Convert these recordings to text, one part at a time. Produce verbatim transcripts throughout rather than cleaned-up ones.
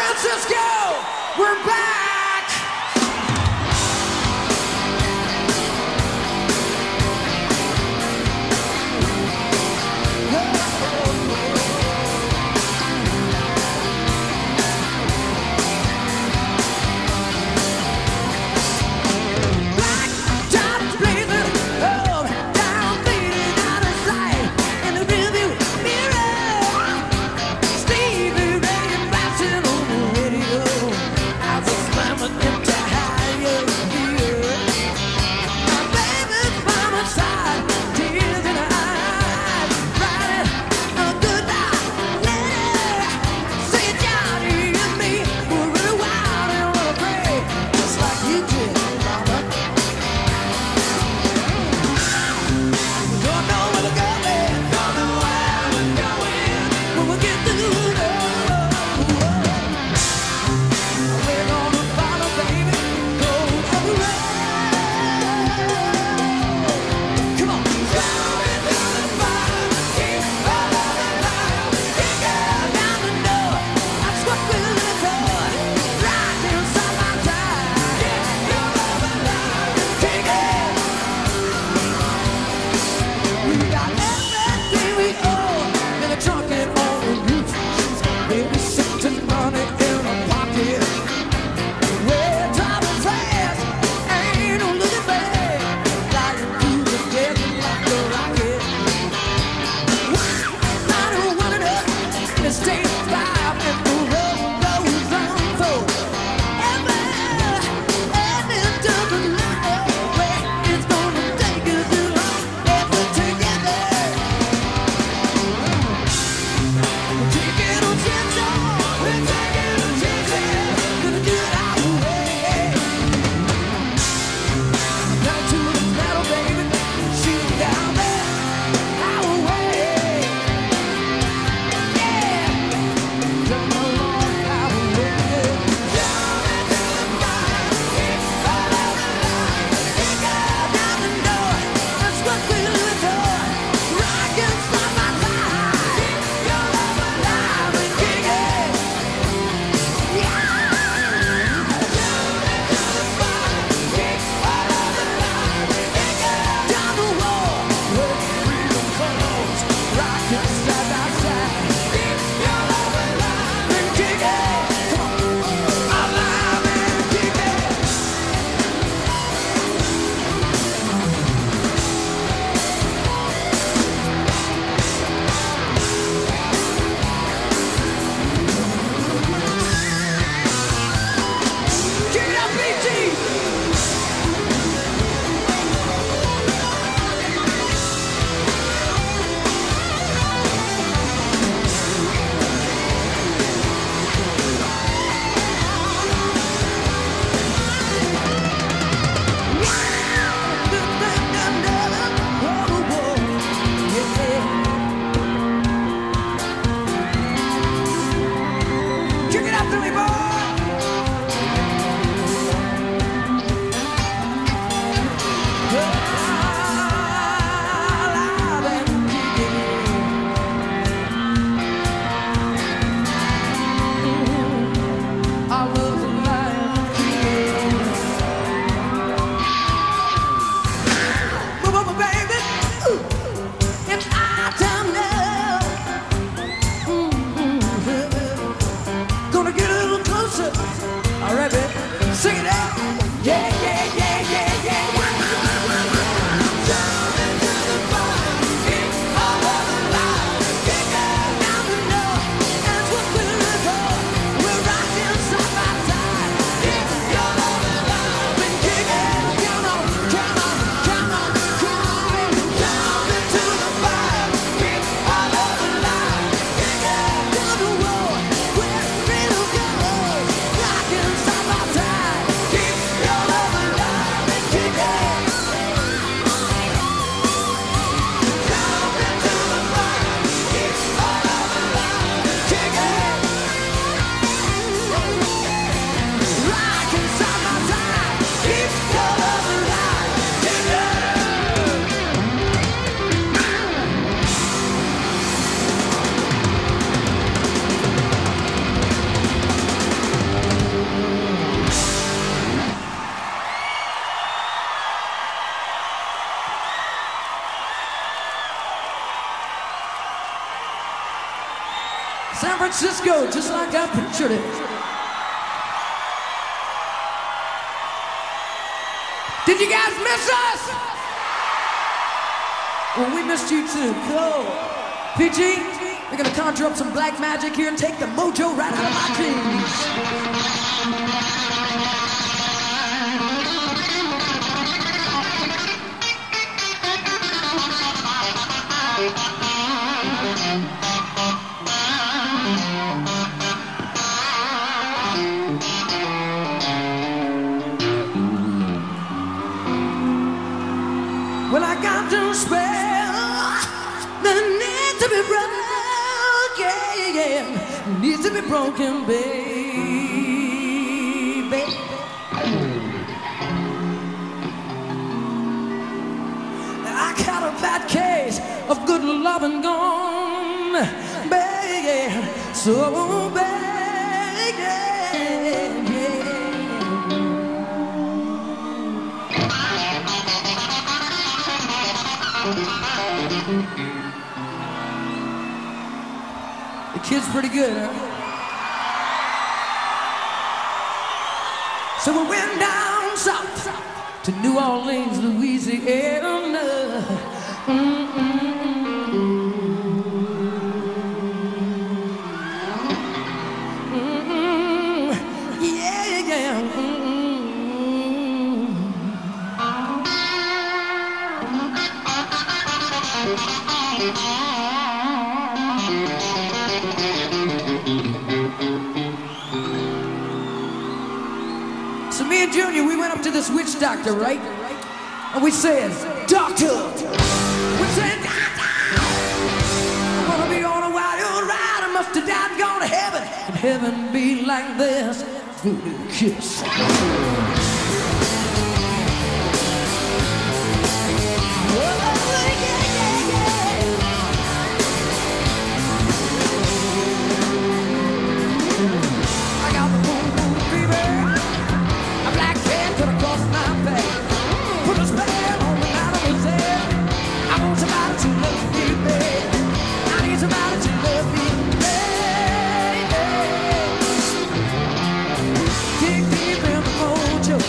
Rockin' Francisco, just like I pictured it. Did you guys miss us? Well, we missed you too. Cool. P G, we're gonna conjure up some black magic here and take the mojo right out of my jeans. Well, I got to spell the need to be broken, needs to be broken, baby. I got a bad case of good loving gone, baby, so bad, yeah. The kid's pretty good, huh? So we went down south to New Orleans, Louisiana. Mm-mm-mm. Mm-mm. Yeah, yeah. Mm-mm. So me and Junior, we went up to this witch doctor, right? And we said, doctor! We said, doctor! I wanna be on a wild ride. I must have died and gone to heaven. Can heaven be like this? Voodoo Kiss. Dig deep in the mojo.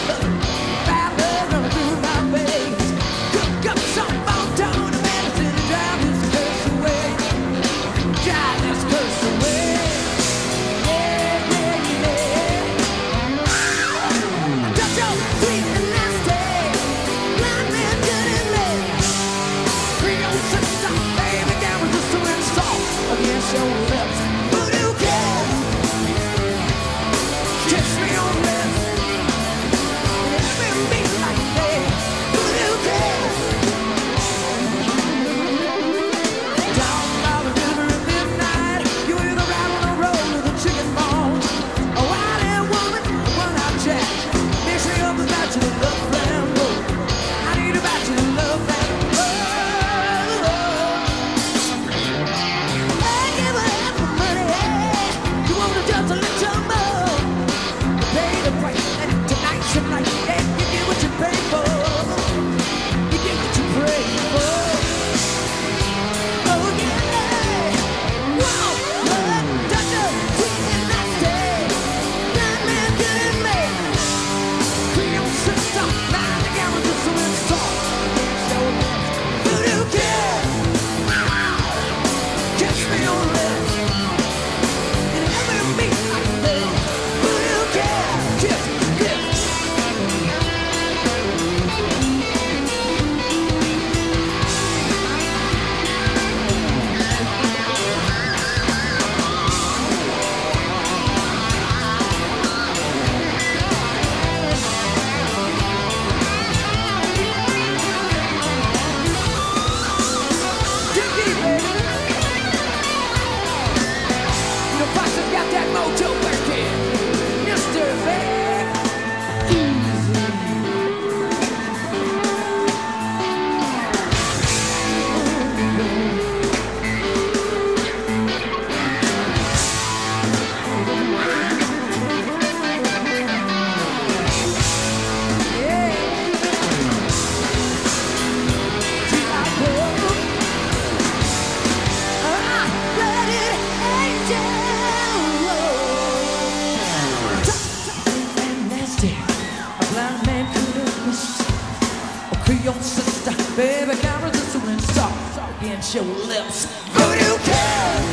be your sister. Baby, cameras are soon and start against your lips. Voodoo Kiss,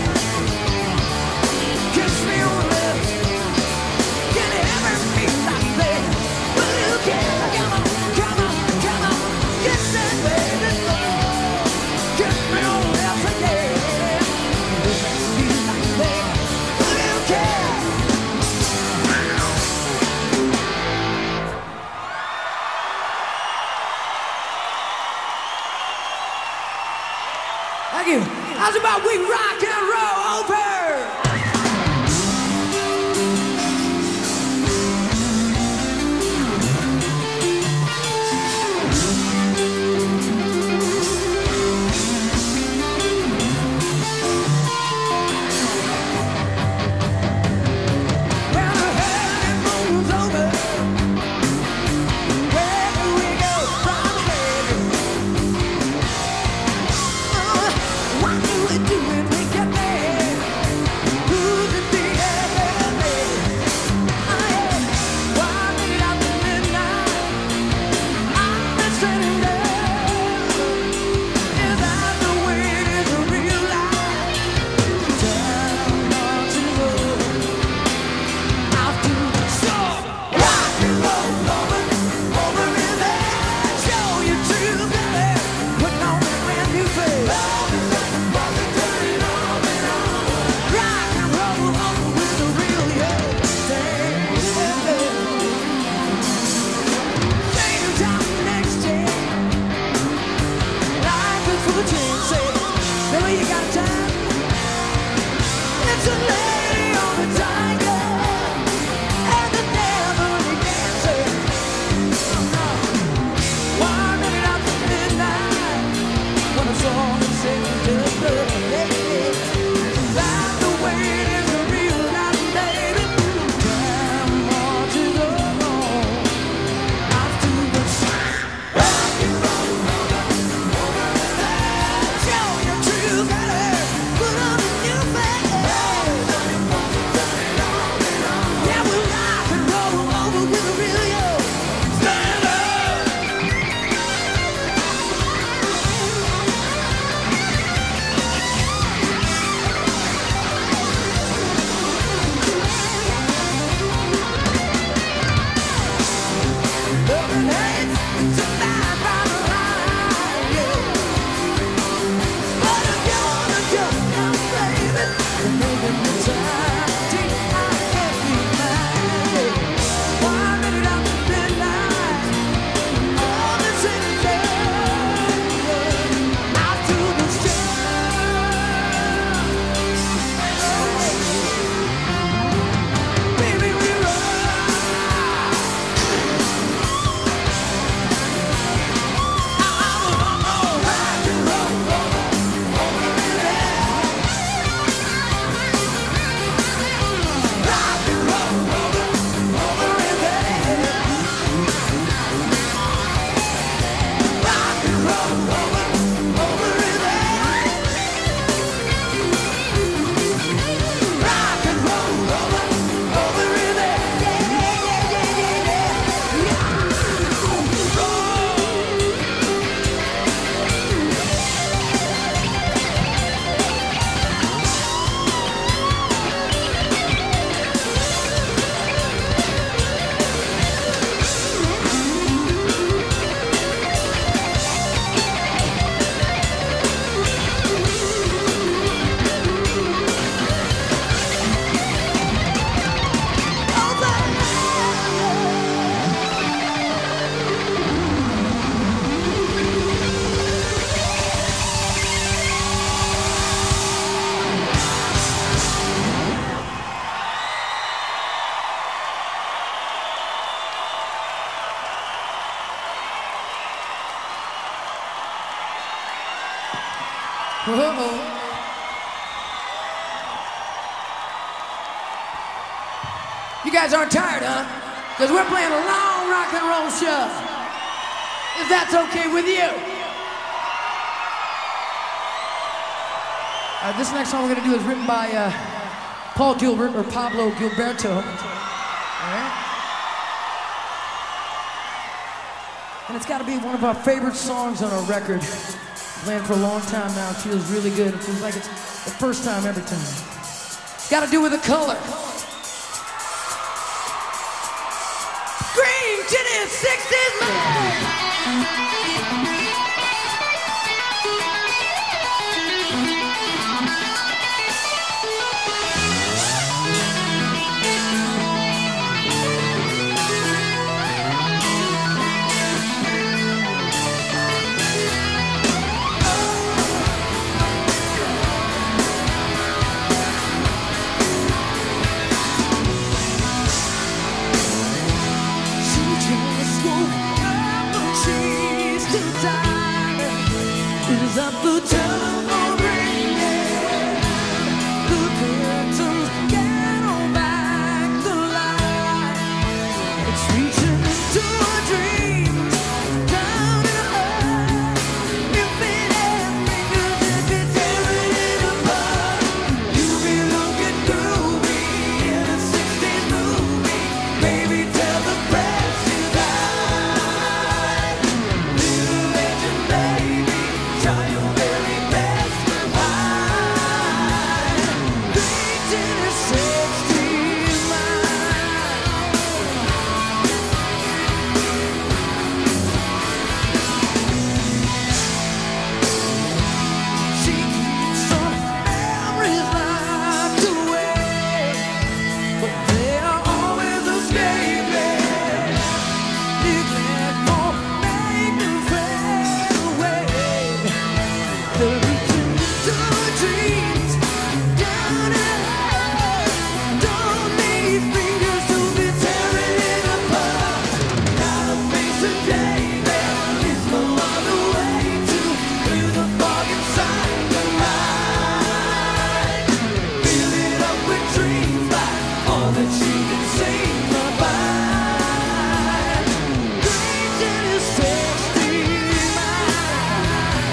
kiss me on the lips. Can you ever be like that? Voodoo Kiss, come on, come on, come on, kiss that baby. Kiss me on the lips again. Be like that. Voodoo Kiss. Thank you. How's about we rock and roll over? Uh-oh. You guys aren't tired, huh? Because we're playing a long rock and roll show. If that's okay with you. Uh, this next song we're going to do is written by uh, Paul Gilbert, or Pablo Gilberto. All right? And it's got to be one of our favorite songs on our record. Playing for a long time now. It feels really good. It feels like it's the first time every time. It's got to do with the color. Green-Tinted sixties man. Is up the telephone ringing, the curtains get on back the light. It's reaching into our dreams, down in her. If it had fingers, if it's tearing it apart, you'll be looking through me in a sixties movie. Baby, tell the press is high. Little legend, baby, try your very best to hide. Green-Tinted sixties mind. She keeps some memories locked away, but they are always escaping. Neglect won't make them fade away. They're reaching into our dreams, down and out. Don't need fingers to be tearing it apart. Gotta face the day, there is no other way to clear the fog inside the mind. Fill it up with dreams like all that she can sing about. Green-Tinted sixties mind.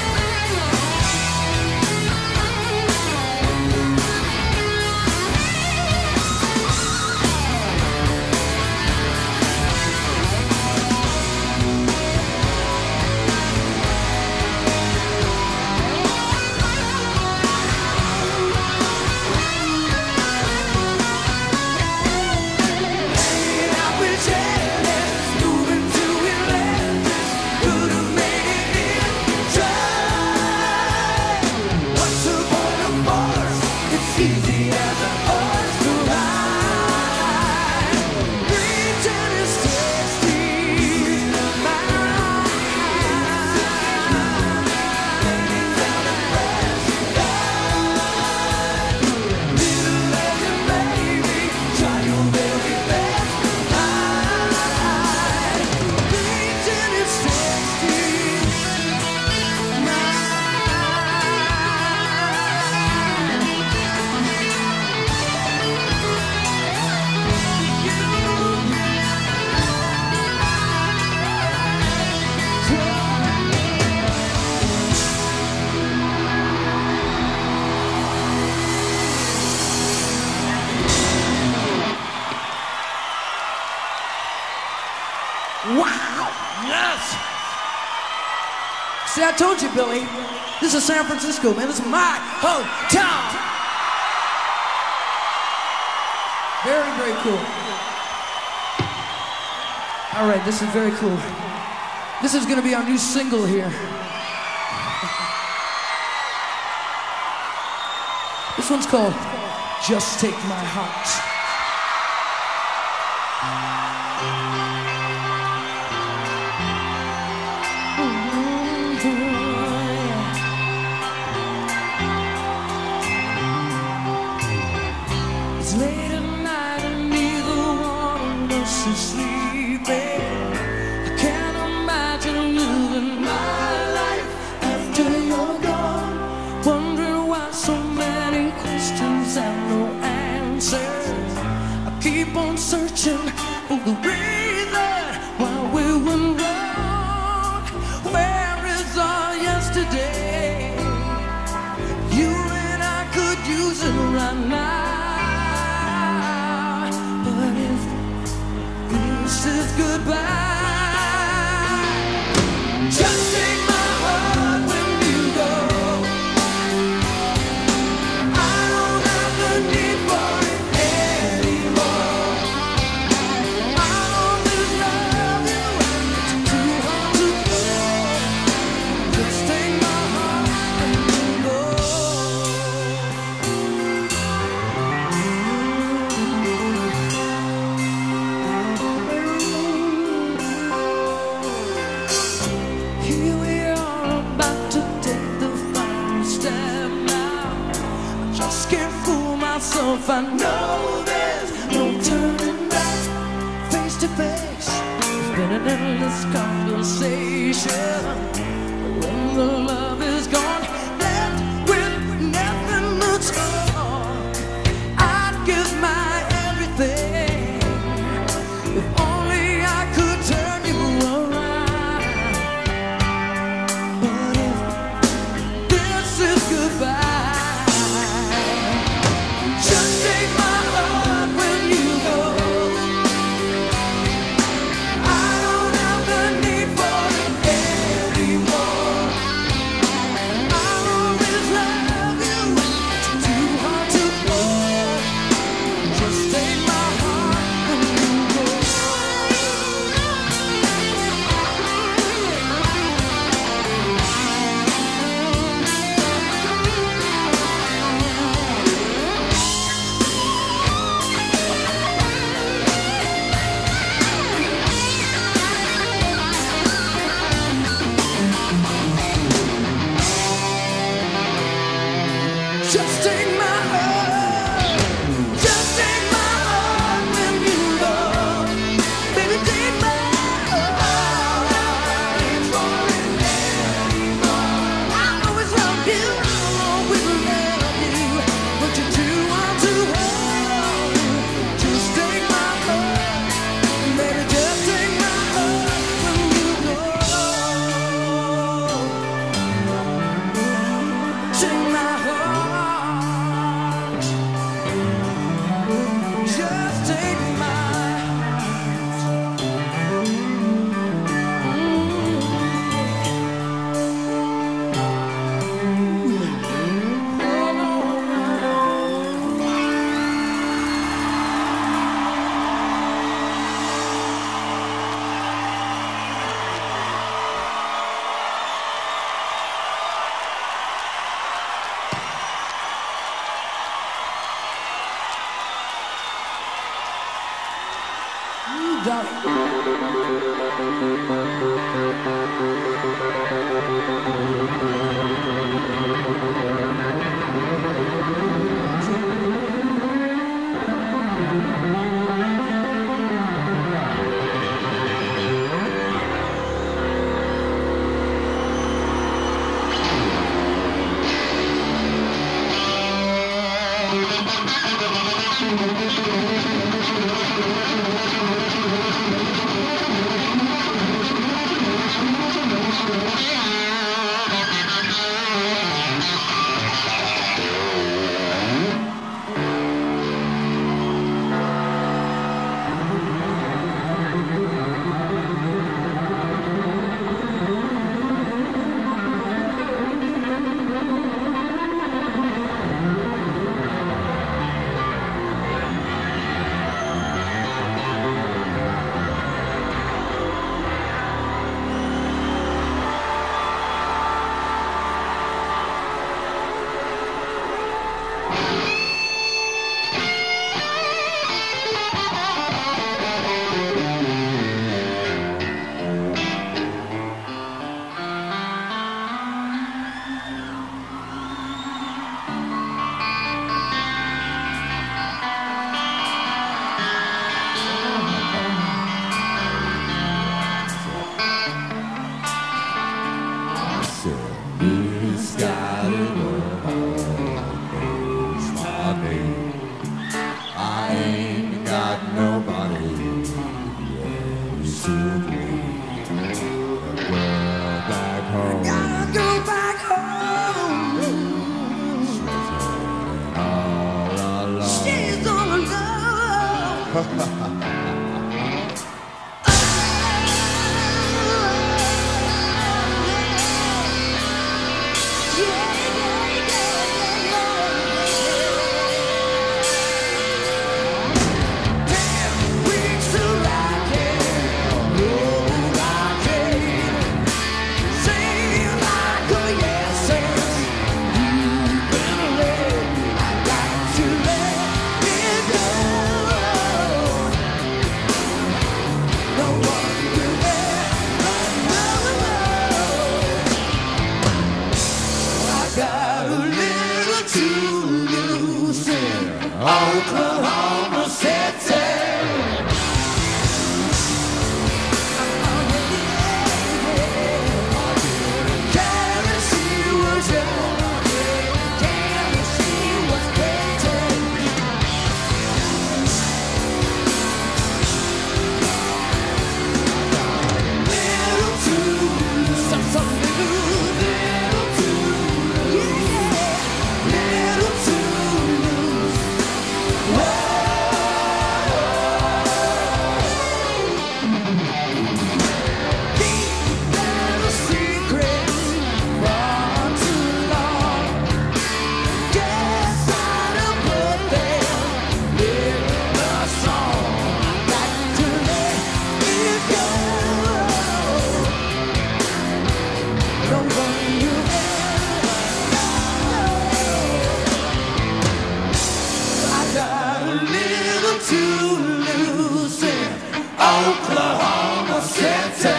Hanging out with jealous, moving to Atlantis, could have made it in try. What's the point of force? It's easy as a horse to ride. Green-Tinted sixties mind. Down the press guide. Little legend, baby, try your very best to hide. Green-Tinted sixties mind. Wow! Yes! See, I told you, Billy. This is San Francisco, man. This is my hometown. Very, very cool. All right, this is very cool. This is going to be our new single here. This one's called Just Take My Heart. It's late at night and neither one of us is sleeping. I can't imagine living my life after you're gone. Wondering why so many questions and no answers. I keep on searching for the reason why we went wrong. Where is our yesterday? You and I could use it right now. But if this is goodbye, if I know there's no turning back. Face to face, it's been an endless conversation. When the love is gone, left with nothing to talk, I'd give my everything if only I could turn you around. But if this is goodbye, just take my heart when you go. I don't have the need for it anymore. I'll always love you, too hard to hold. Just take my heart when you go. Just take my heart, just take my heart when you go. Baby, take my heart. Ain't for it anymore. I'll always love you, I'll always love you, but you're too hard to hold. Just take my heart, baby, just take my heart when you go. Take my heart, just take my you got it. Gotta go back home. She's all alone. Oklahoma City.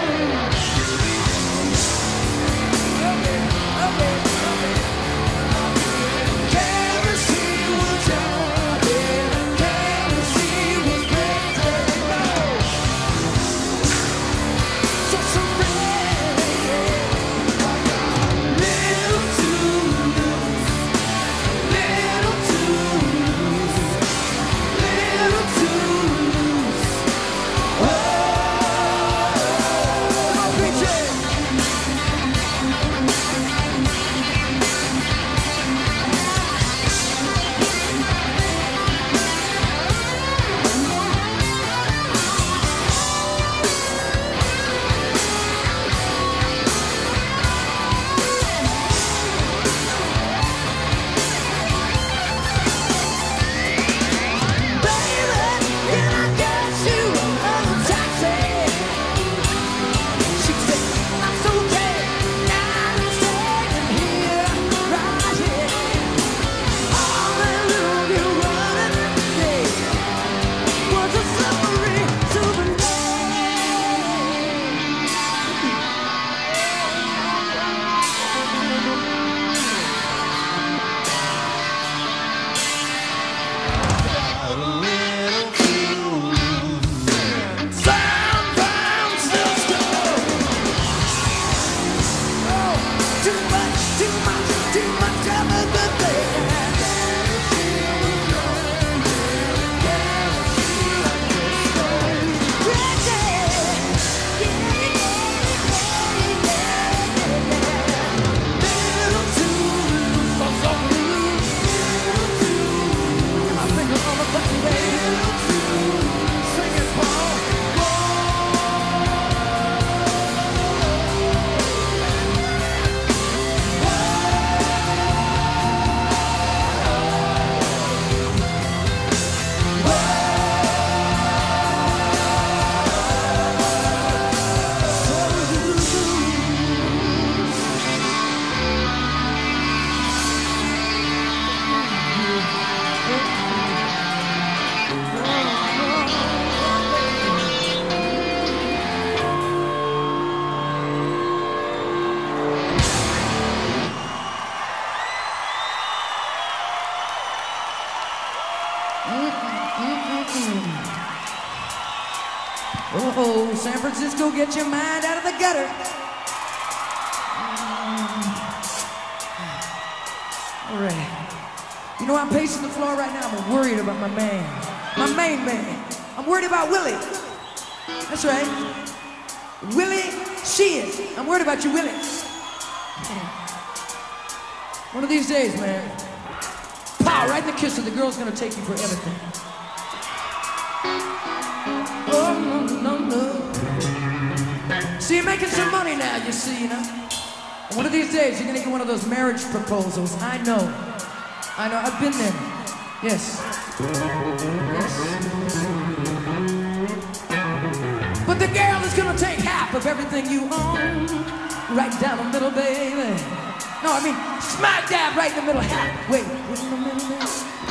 Oh, San Francisco, get your mind out of the gutter. All right. You know, I'm pacing the floor right now. I'm worried about my man, my main man. I'm worried about Willie. That's right. Willie Sheehan. I'm worried about you, Willie. One of these days, man. Pow, right in the kiss of the girl's gonna take you for everything. Oh, no, no, no. See, you're making some money now, you see, you know? And one of these days, you're gonna get one of those marriage proposals. I know. I know, I've been there. Yes. Yes. But the girl is gonna take half of everything you own. Right down the middle, baby. No, I mean, smack dab right in the middle, half. Wait, wait in the middle, baby.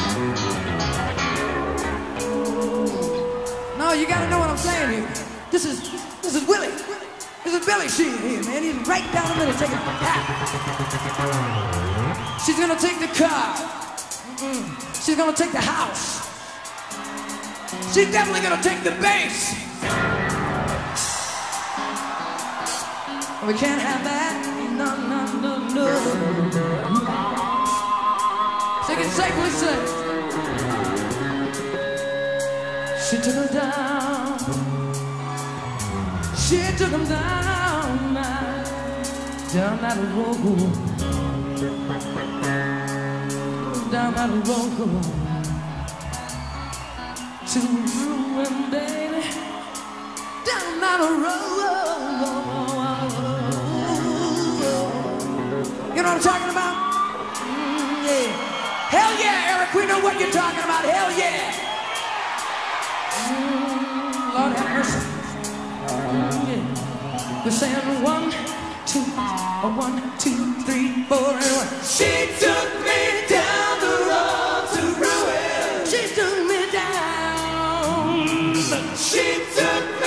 No, you gotta know what I'm saying here. This is, this is Willie. This is Billy Sheehan here, man. He's right down the middle, taking half. She's gonna take the car. Mm-mm. She's gonna take the house. She's definitely gonna take the bass. We can't have that. No, no, no, no. So you can safely say, she took him down. She took him down, down that road. Down that road. To ruin, baby. Down that road. You know what I'm talking about? Mm, yeah. Hell yeah, Eric, we know what you're talking about. Hell yeah. Mm, Lord have mercy. Mm, yeah. We're saying one, two, a one, two, three, four, and one. She took me down the road to ruin. She took me down. She took me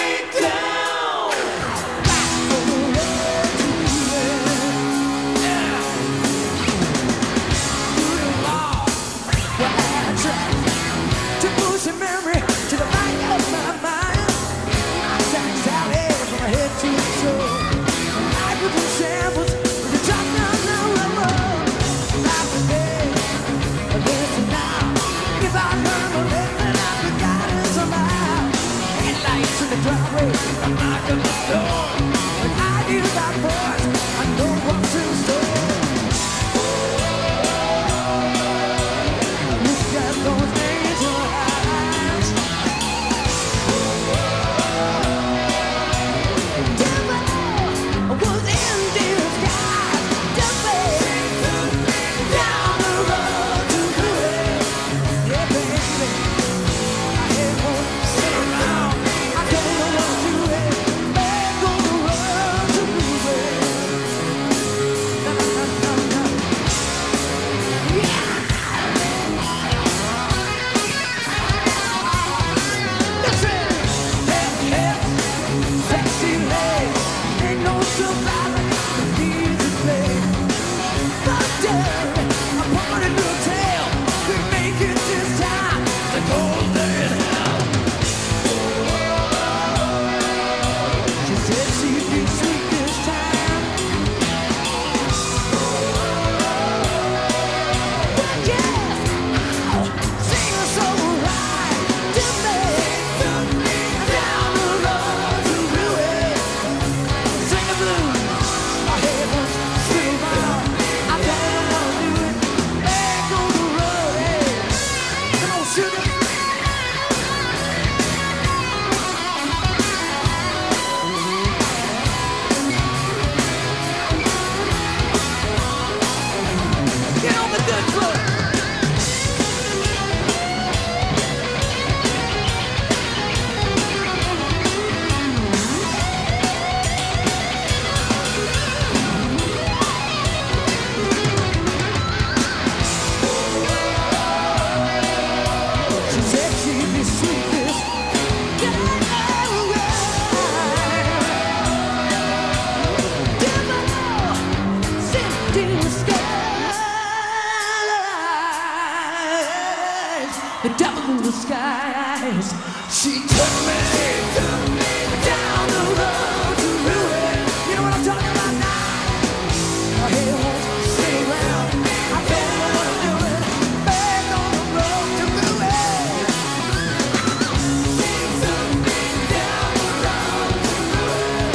in the driveway, I'm knocking the door. When I hear that voice, I know what's in store. Look at those angel eyes. Devil was in disguise. Devil down the road to the way. Yeah, baby, I ain't gonna sit around. I don't know what to do. Back on the road to the way. Na na na na na. Yeah. Listen, hey, hey, sexy lady, ain't no survivor, easy play. But darling, I want a new tale. We make it this time, the golden hell. She said she'd be sweet this time. But yes, oh, sing a soul right to me. Down the road to ruin. Sing the blues. I hate one still around. I don't wanna do it. Back on the road, hey. Come on, sugar. Get on the good foot. She said she'd be sweet this time. Devil sent in the skies. The devil in the skies. She took me, took me down the road to ruin. You know what I'm talking about now? Her hair won't stay around. I don't know what I'm doing. Back on the road to ruin. She took me down the road to ruin.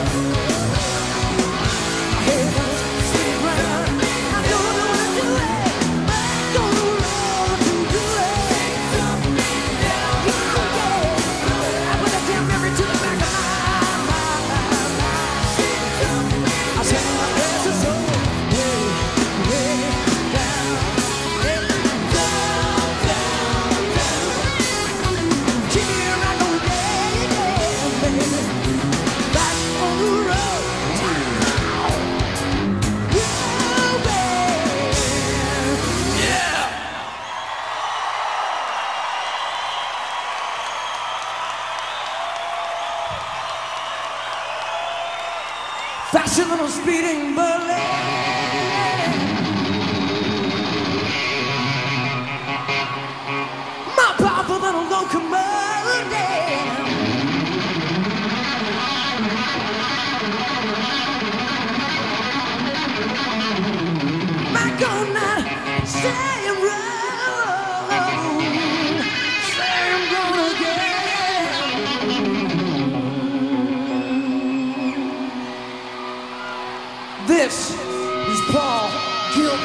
Her hair won't stay around. I don't know what I'm doing. Back on the road to ruin. Yeah, yeah. I put that damn memory to the back of my mind. I said my prayers are so way, way down, way down, down, down. Keep me right on the day, baby. Back on the road, yeah, baby. Yeah. Fashion little speeding bullet. My powerful little locomotive. My gonna say I'm wrong. Say I'm gonna get. This is Paul Gilroy.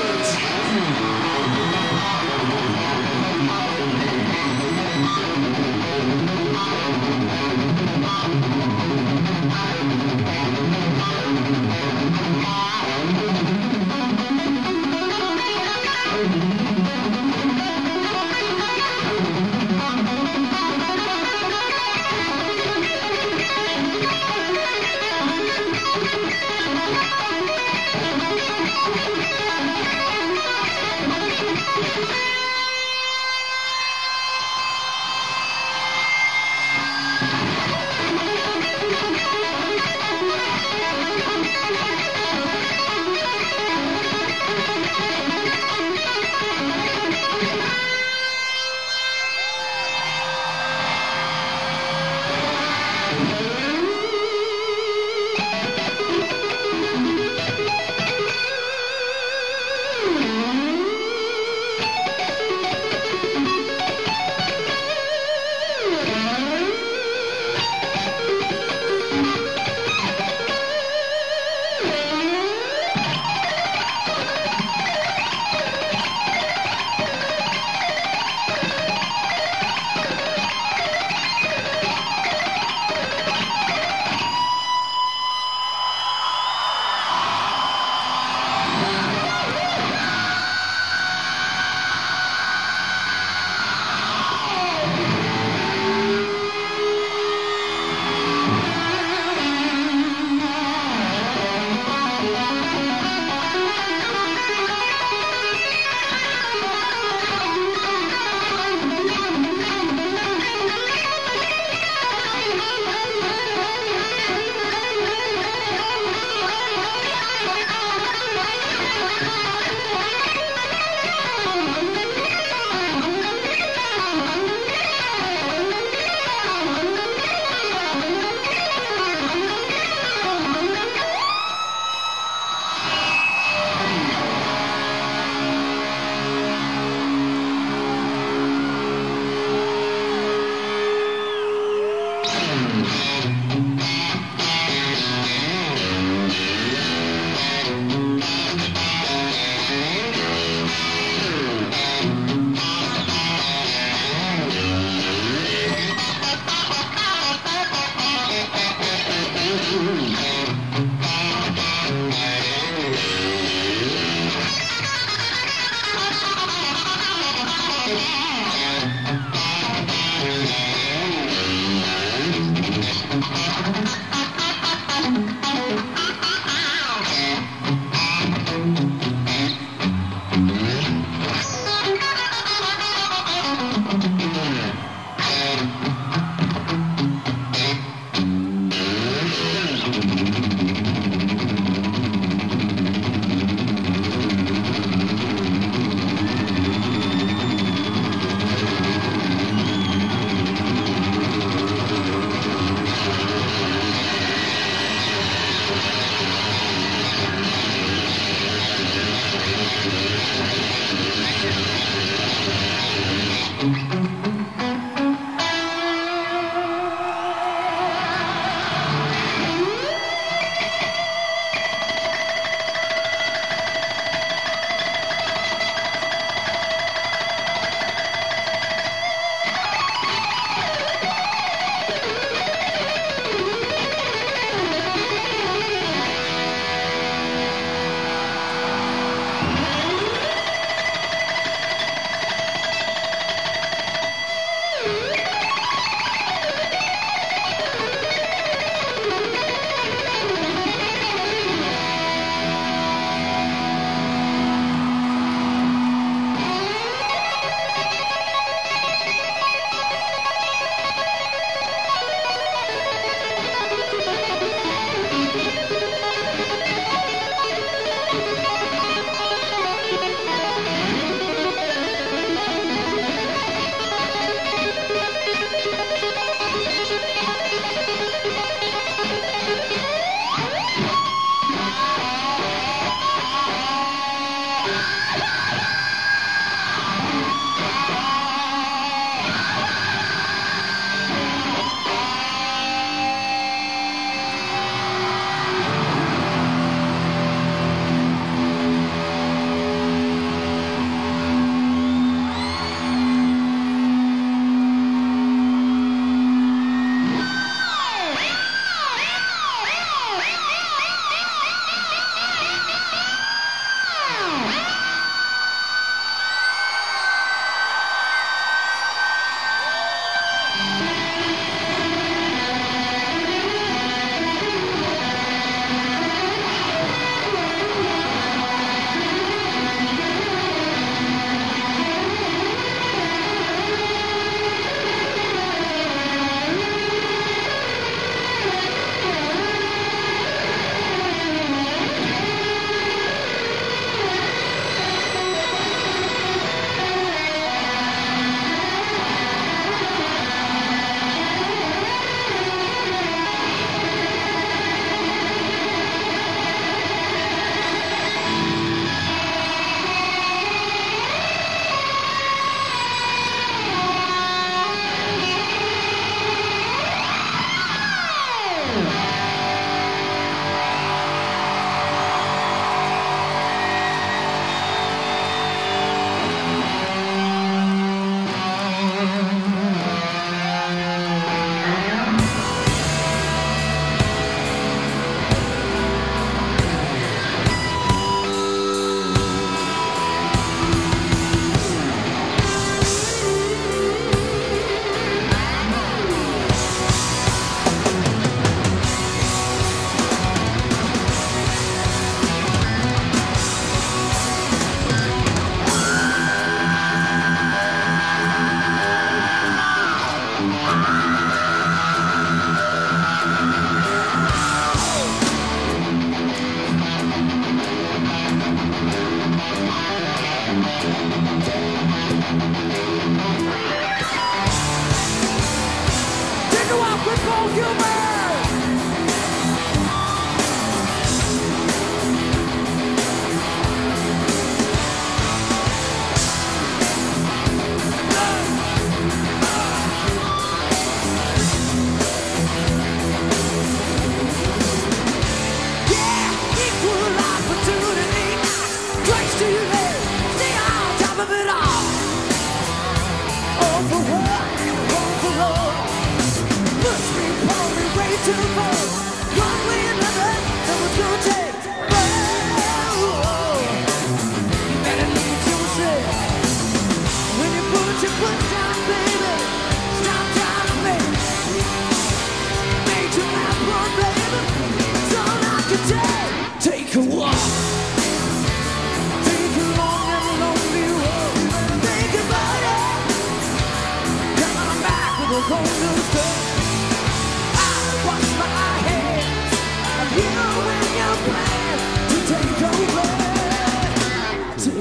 Thank you.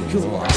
take a walk.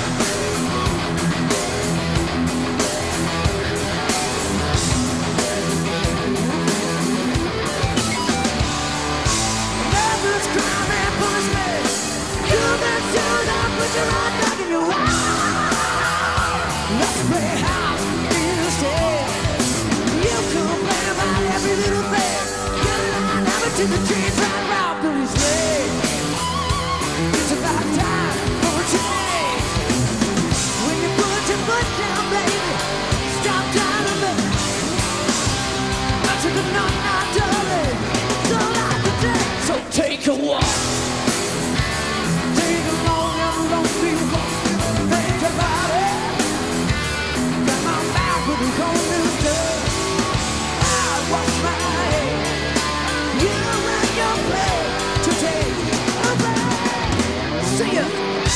Lovers, crime, and punishment. You've been turned up, but you're not back in your house. Let's play house instead. You complain about every little thing. Get line out to the trains right round through his leg. It's about time for a change. When you put your foot down, baby, stop trying to make. But you can not not darling. So like the day. So take a walk. Take a long and lonely walk. Think about it. Come on back with a cold new stuff. I wash my head. You and your play to take a breath. See ya.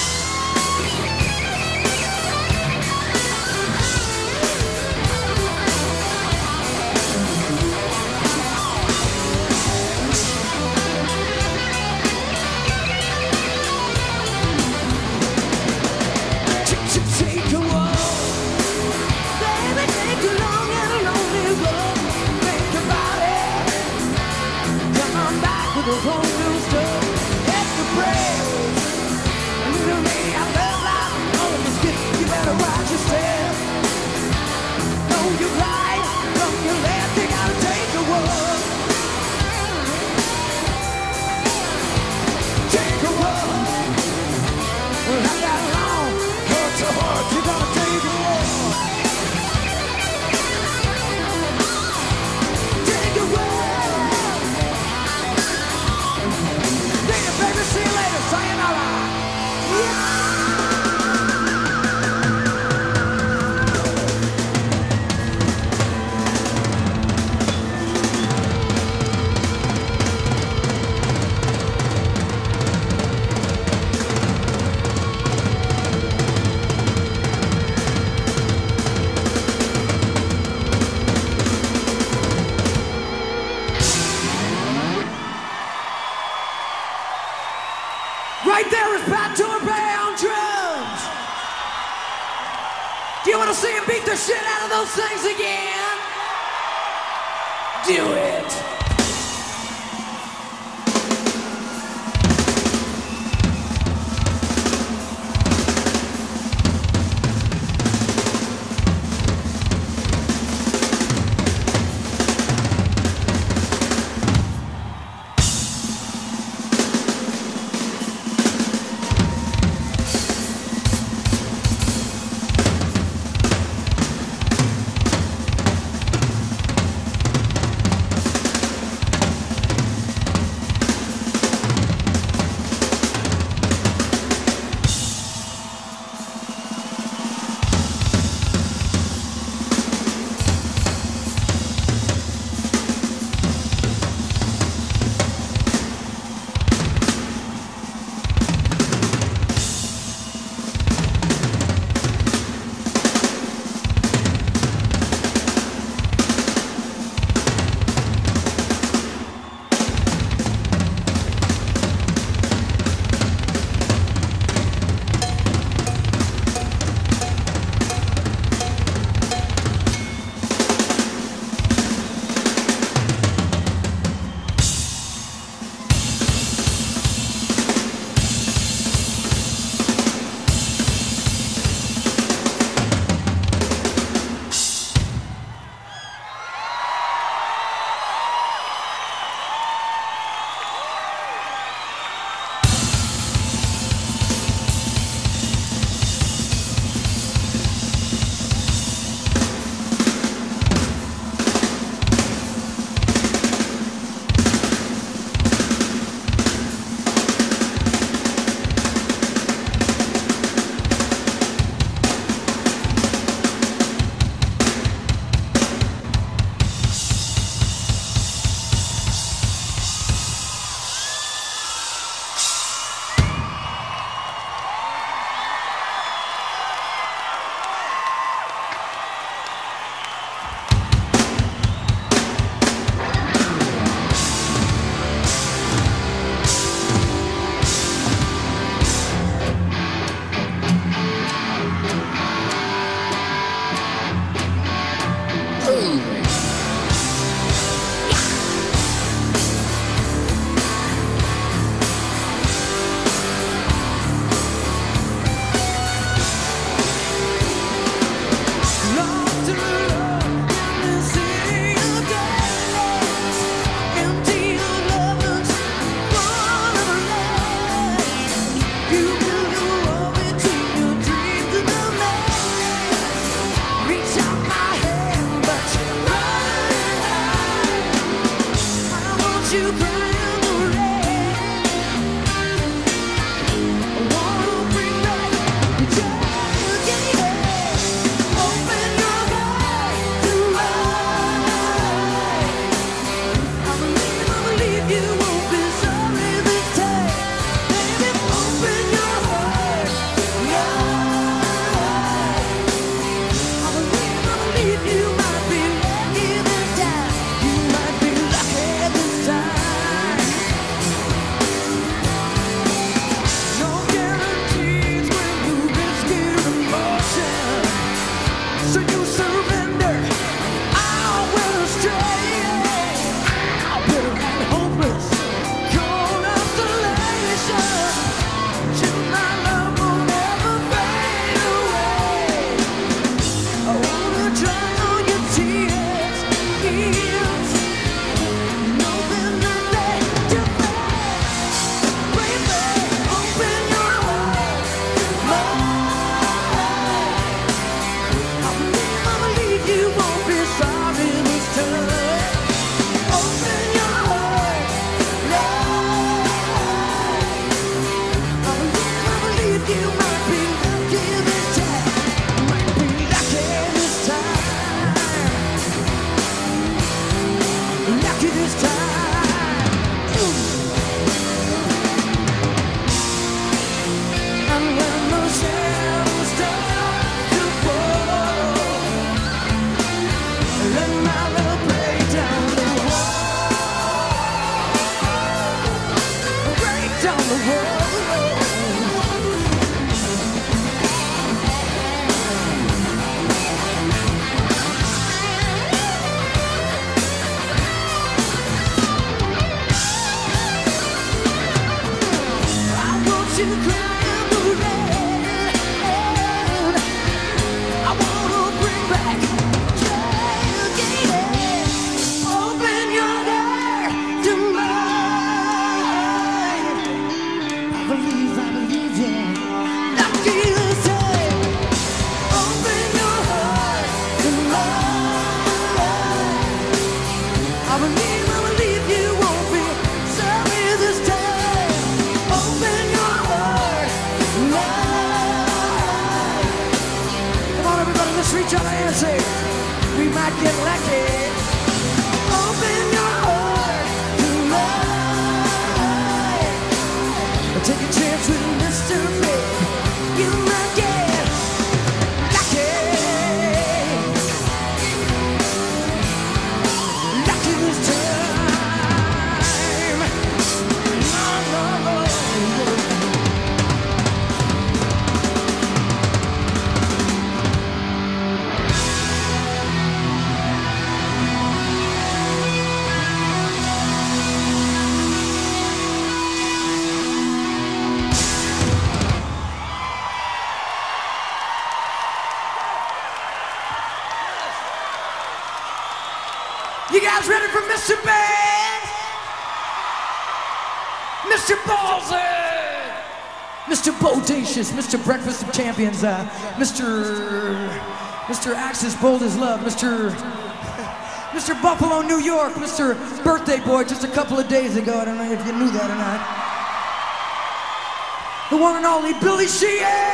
Take a walk. Baby, take a long and a lonely road. Think about it. Come on back with a whole new stuff. Hit the brakes. A little lady I love like on the skip. You better watch yourself. Know you're right. From your left, you gotta take a walk. Take a walk. Well, I got long, heart to heart. You gotta take a walk. Take a walk. Take it, baby. See you later. Sayonara. Yeah. Right there is Pat Torpey on drums. Do you want to see him beat the shit out of those things again? Do it. You guys ready for Mister Bad? Mister Ballsy? Mister Bodacious, Mister Breakfast of Champions, uh, Mister Mister Axis Bold as Love, Mister Mister Buffalo, New York, Mister Birthday Boy just a couple of days ago. I don't know if you knew that or not. The one and only Billy Sheehan!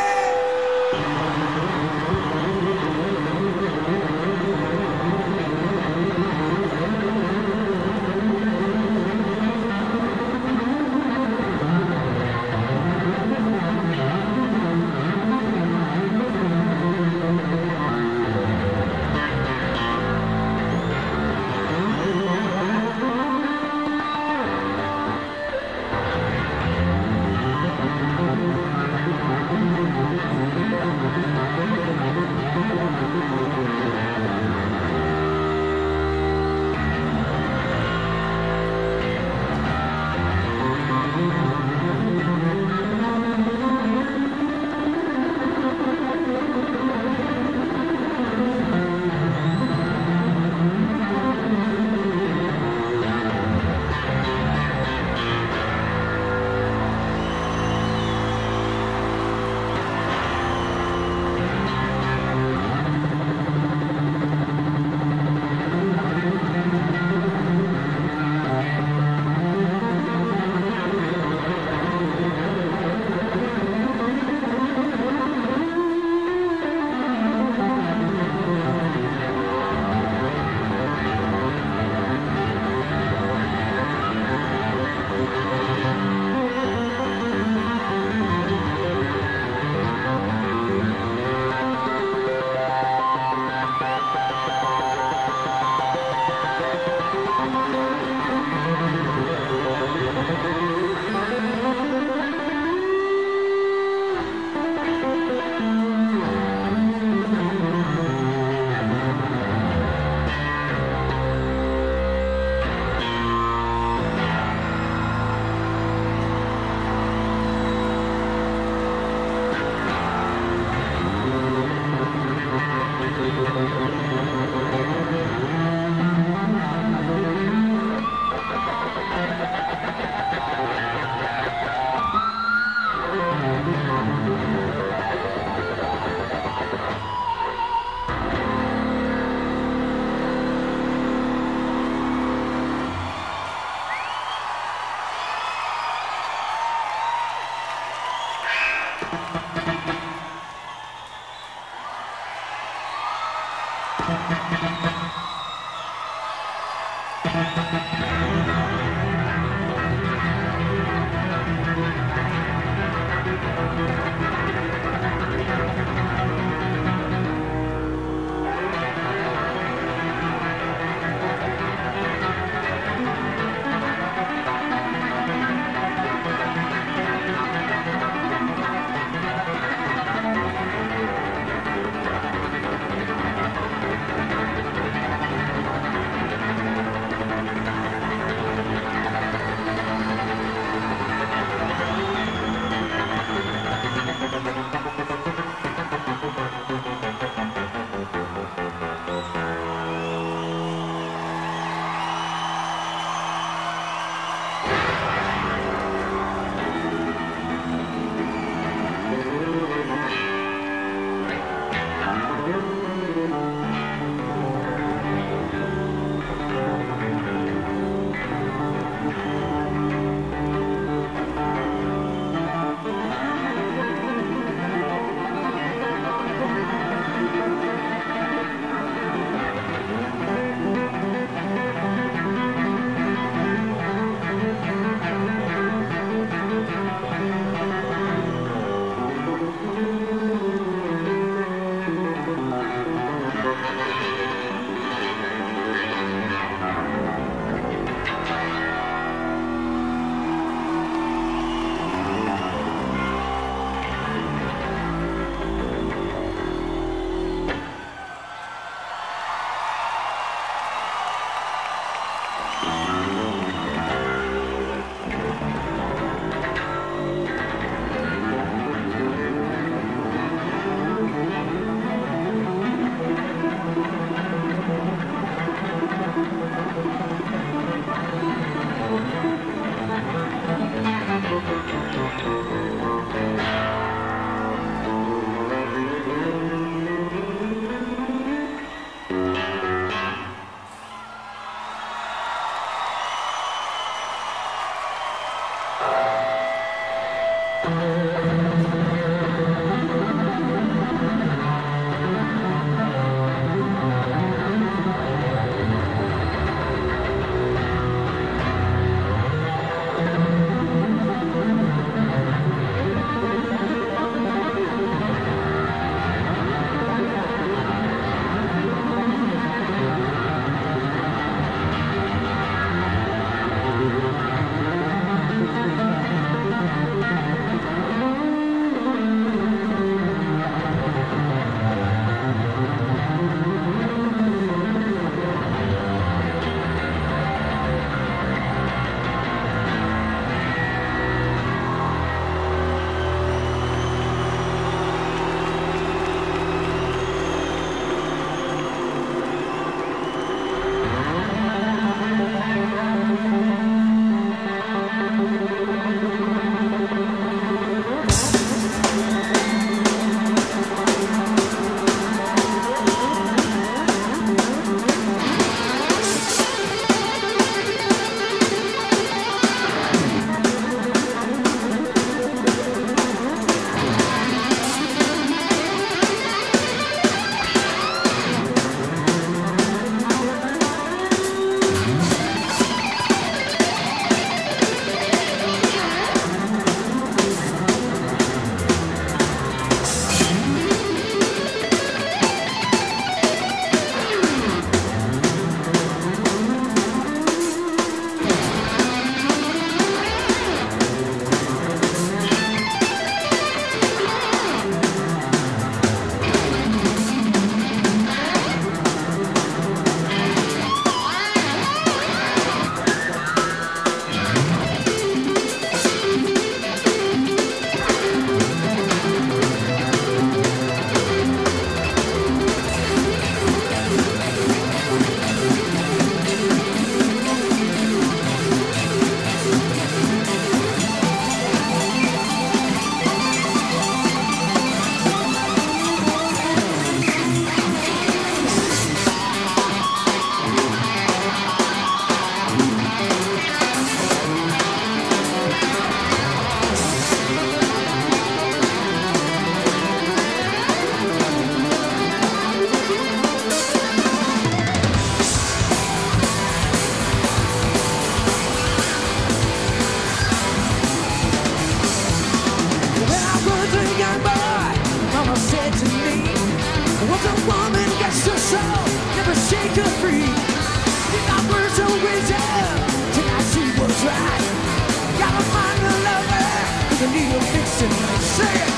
try. Gotta find a lover who can need a fixing. Say it.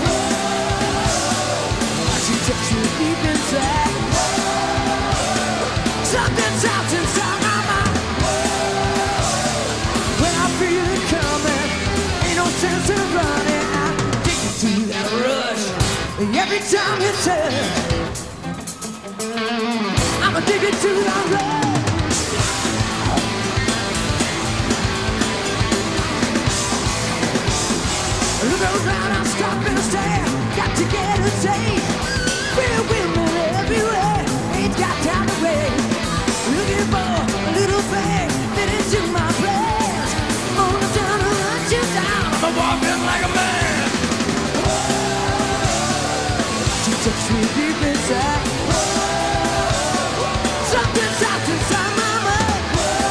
She takes me deep inside. Something's out inside my mind. When I feel it coming, ain't no sense in running. I'm addicted to that rush. Every time you turn, I'm addicted to that rush. Look around, I stop and stare. Got to get a taste. Real women everywhere. Ain't got time to wait. Looking for a little thing that into my plans. Only time to hunt you down. I'm walking like a man. She takes me deep inside. Something's out inside my mind.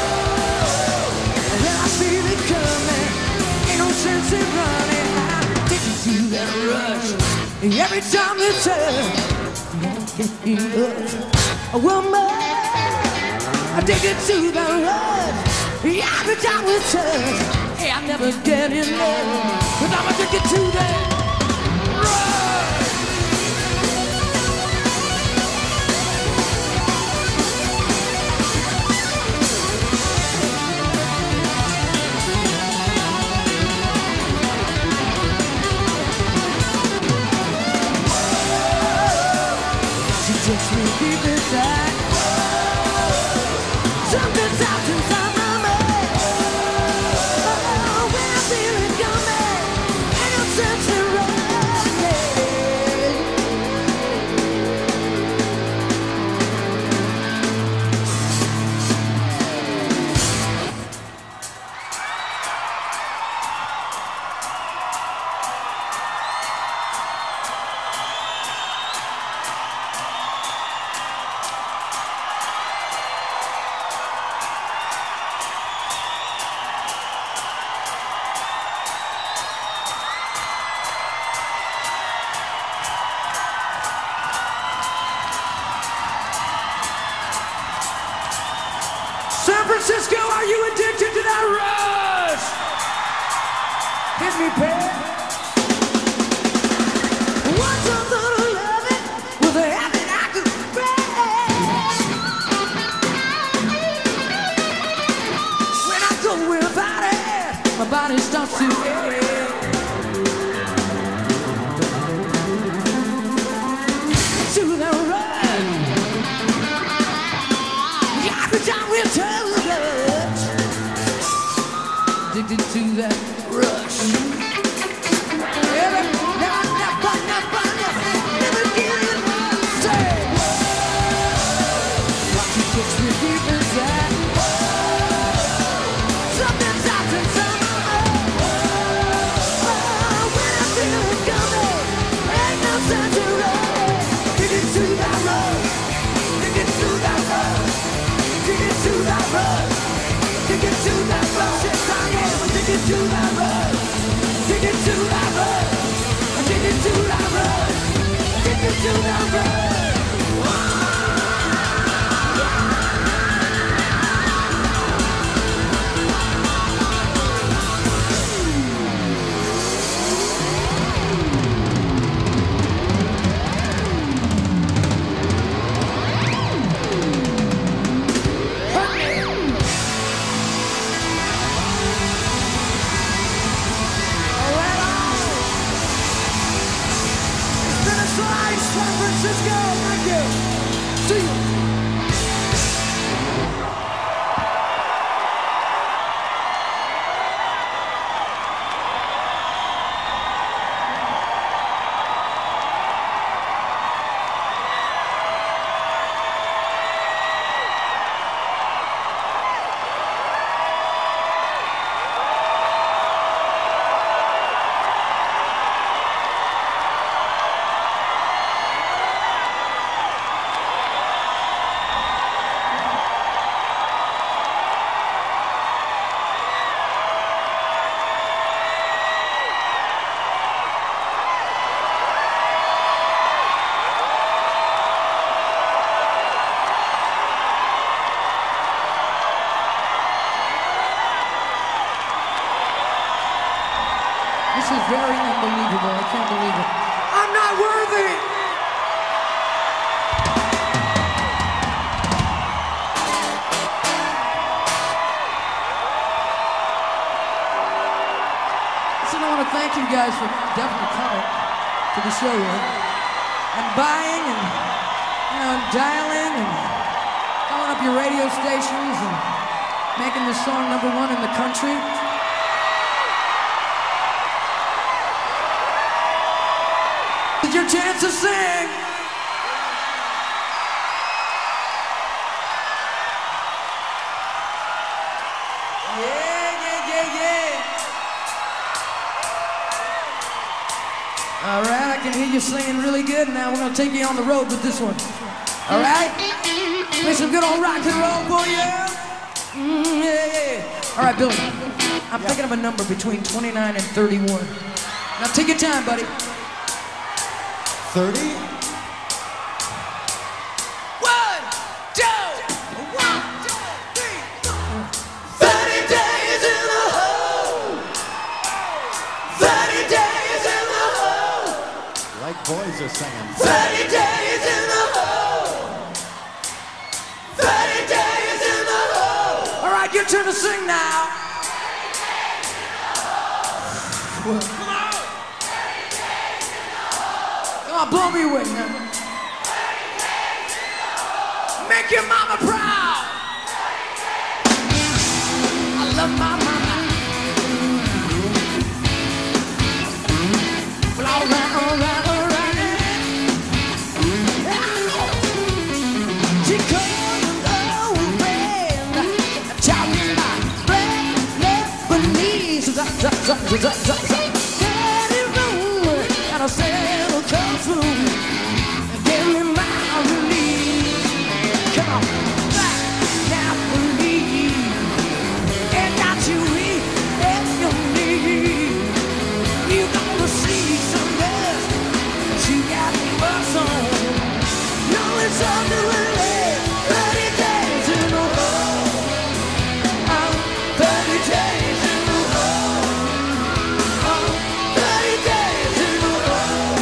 And I feel it coming. Ain't no sense in running. I'm addicted to that rush. Every time you turn, a woman addicted to the rush. Every time we touch, hey, I never get enough. But I'm addicted to that rush. She takes me deep inside. Something's out inside my mind. Oh, when I feel it coming, ain't no sense in San Francisco, are you addicted to that rush? Hit me, babe. Once I thought of loving was a habit I could break. When I go without it, my body starts to ache. To the rush. Every time we turn the rush, addicted to that rush. Never, never, never, never, never, never get enough. Say, why she takes me deep inside. Something's out inside my mind. Oh, when I feel it coming, ain't no sense in running. Addicted to that rush, addicted to that rush. Addicted to that rush, addicted to that rush, yes I am addicted to that rush, addicted to that rush, addicted to that rush, addicted to that rush. San Francisco, thank you. See you. This is very unbelievable. I can't believe it. I'm not worthy. Listen, I want to thank you guys for definitely coming to the show here and buying and, you know, dialing and calling up your radio stations and making this song number one in the country. It's your chance to sing. Yeah, yeah, yeah, yeah. All right, I can hear you singing really good. Now we're gonna take you on the road with this one. All right? Play some good old rock and roll for you. Mm, yeah, yeah. All right, Billy. I'm yeah. thinking of a number between twenty-nine and thirty-one. Now take your time, buddy. thirty? One, two, one, two, three, four. thirty days in the hole. thirty days in the hole. Like boys are singing. thirty days in the hole. thirty days in the hole. All right, your turn to sing now. Come on. Come on, blow me away now. Make your mama proud. I love my mama. Well, all right, all right, all right. She called an old friend. Talking about bread, left beneath. Daddy room, and I said, come through and give me my relief. Come on, back now, believe. And got you weak, and you need. You gonna see some girls, she got buzz on. No, it's under the leg, thirty days in a row. I'm thirty days in a row. I'm thirty days in a row.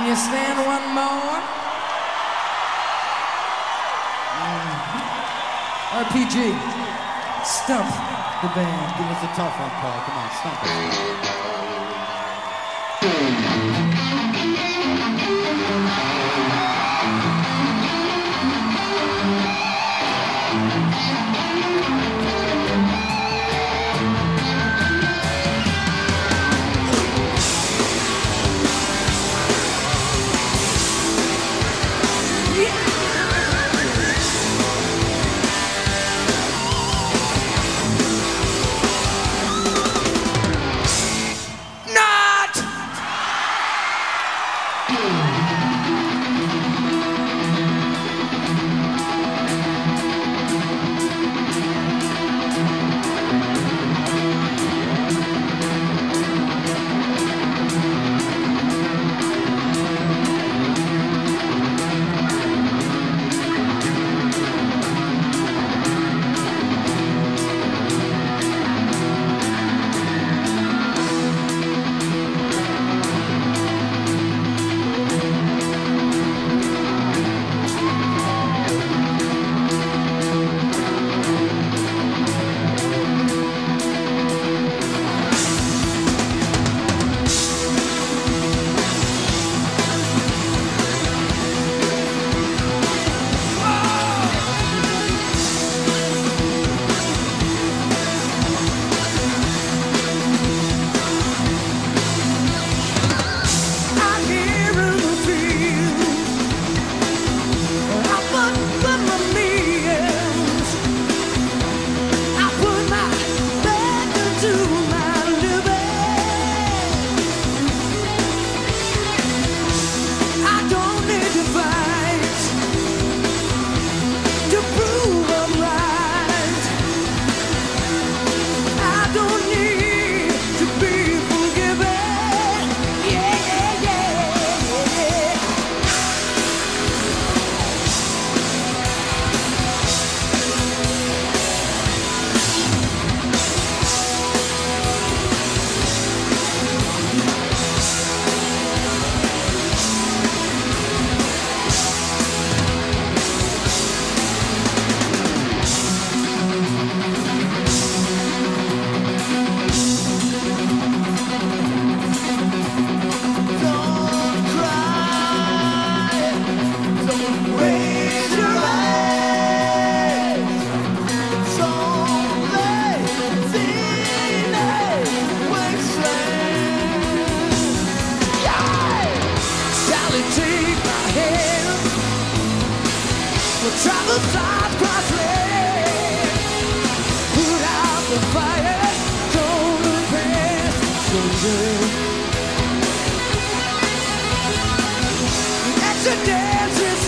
Can you stand one more? Mm-hmm. R P G, stump the band. Give us a tough one, Paul. Come on, stump it. Travel sides cross lanes, put out the fire, don't look past the shoulder. The accidents is